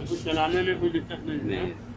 तो कुछ चलाने में कोई दिक्कत नहीं है।